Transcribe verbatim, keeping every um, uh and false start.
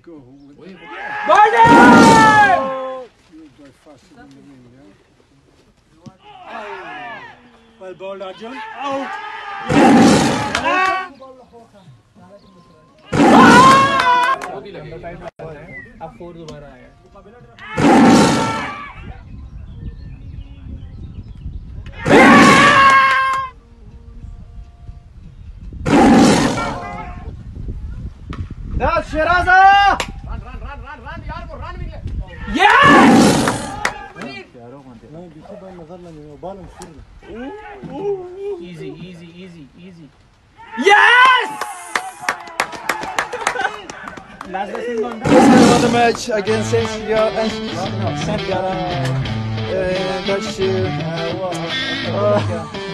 go. Wait, Barney! You'll go faster than the wind, yeah? Well bowled, Arjun. Out! अभी लगेगा। अब four दोबारा आया। That's Shiraza! Run, run, run, run, run, यार वो run भी ले। Yes! नहीं बीसी बॉल नजर लगे वो बॉल हम शुरू Easy, easy, easy, easy. Yes! Last lesson gone. Another match against Sensia and Sensia. Uh, that's uh, uh,